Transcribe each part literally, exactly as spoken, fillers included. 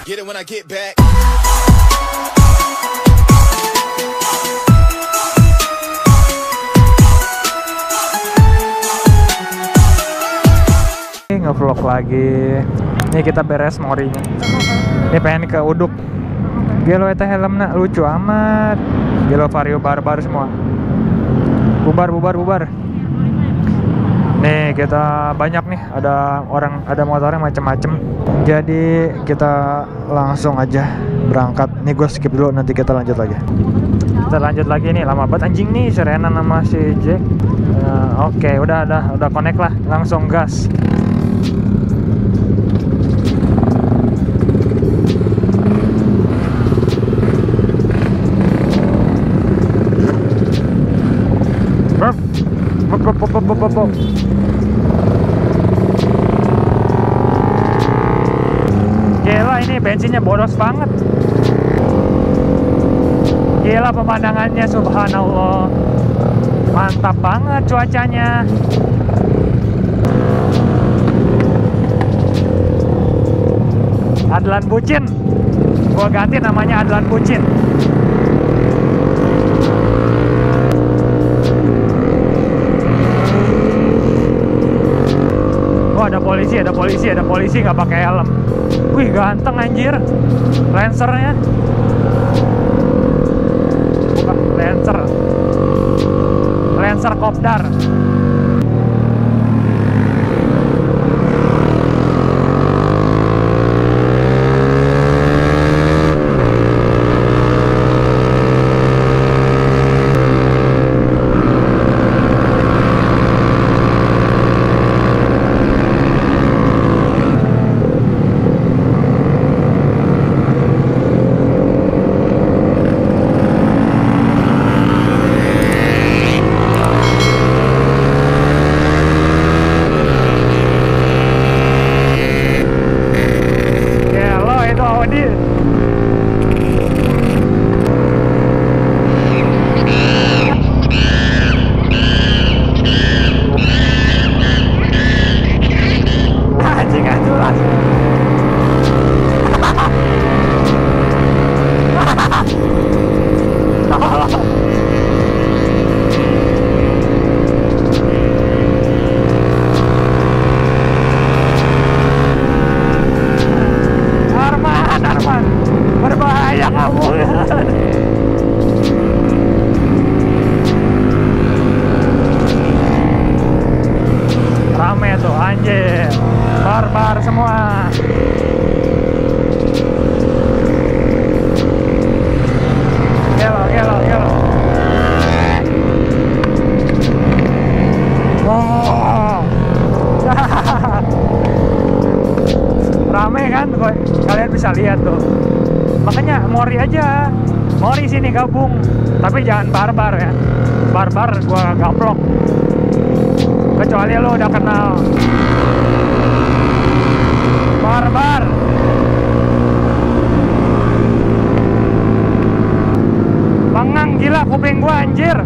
Get it when I get back. Nge-vlog lagi. Nih kita beres morinya. Ini pengen ke Uduk. Gelo eta helmna lucu amat. Gelo vario barbar semua. Bubar bubar bubar. Nih kita banyak nih, ada orang, ada motornya macem-macem. Jadi kita langsung aja berangkat. Nih gue skip dulu, nanti kita lanjut lagi. Kita lanjut lagi nih, lama banget anjing nih Serena sama si Jack. Uh, Oke, okay, udah udah udah connect lah, langsung gas. Bop, bop, bop, bop, bop, bop. Gila, ini bensinnya boros banget. Gila pemandangannya, subhanallah. Mantap banget cuacanya. Adlan Bucin. Gua ganti namanya Adlan Bucin. Oh, ada polisi, ada polisi, ada polisi nggak pakai helm. Wih, ganteng anjir. Lancernya. Bukan, Lancer. Lancer Kopdar. Rame tuh anjir, barbar semua. Gelo, gelo, gelo. Wow. Rame kan, kalian bisa lihat tuh. Makanya mori aja, mori sini gabung. Tapi jangan barbar ya, barbar gua gaplok. Kecuali lo udah kenal barbar. Lengang gila kuping gua anjir.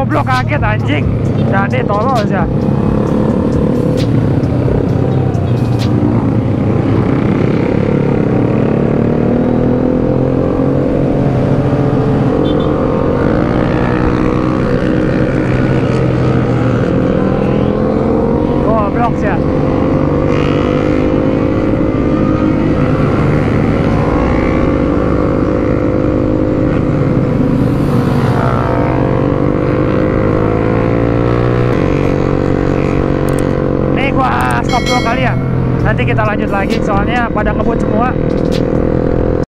goblok, kaget anjing. Jadi tolol ya. Goblok ya. Stop dua kali ya, nanti kita lanjut lagi soalnya pada ngebut semua.